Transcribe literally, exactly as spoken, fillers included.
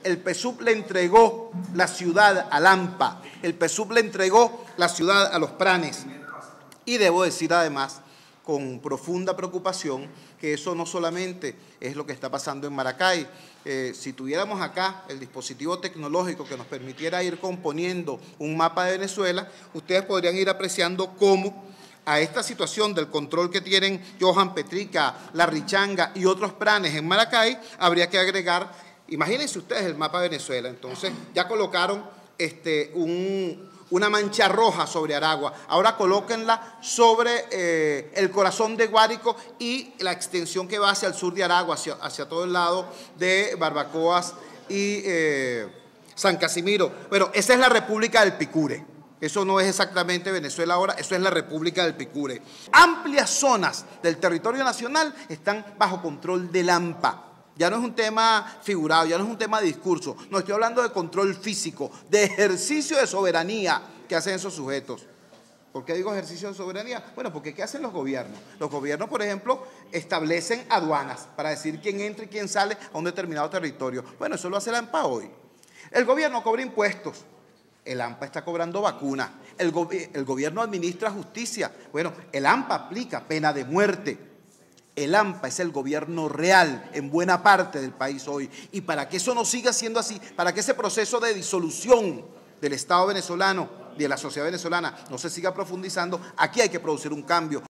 el PSUV le entregó la ciudad a Lampa, el PSUV le entregó la ciudad a Los Pranes. Y debo decir además, con profunda preocupación, que eso no solamente es lo que está pasando en Maracay. Eh, si tuviéramos acá el dispositivo tecnológico que nos permitiera ir componiendo un mapa de Venezuela, ustedes podrían ir apreciando cómo a esta situación del control que tienen Johan Petrica, La Richanga y otros planes en Maracay, habría que agregar, imagínense ustedes el mapa de Venezuela. Entonces ya colocaron este, un, una mancha roja sobre Aragua, ahora colóquenla sobre eh, el corazón de Guárico y la extensión que va hacia el sur de Aragua, hacia, hacia todo el lado de Barbacoas y eh, San Casimiro. Bueno, esa es la República del Picure. Eso no es exactamente Venezuela ahora, eso es la República del Picure. Amplias zonas del territorio nacional están bajo control de Lampa. Ya no es un tema figurado, ya no es un tema de discurso. No, estoy hablando de control físico, de ejercicio de soberanía que hacen esos sujetos. ¿Por qué digo ejercicio de soberanía? Bueno, porque ¿qué hacen los gobiernos? Los gobiernos, por ejemplo, establecen aduanas para decir quién entra y quién sale a un determinado territorio. Bueno, eso lo hace la AMPA hoy. El gobierno cobra impuestos. El AMPA está cobrando vacunas. El, go el gobierno administra justicia. Bueno, el AMPA aplica pena de muerte. El AMPA es el gobierno real en buena parte del país hoy. Y para que eso no siga siendo así, para que ese proceso de disolución del Estado venezolano, de la sociedad venezolana, no se siga profundizando, aquí hay que producir un cambio.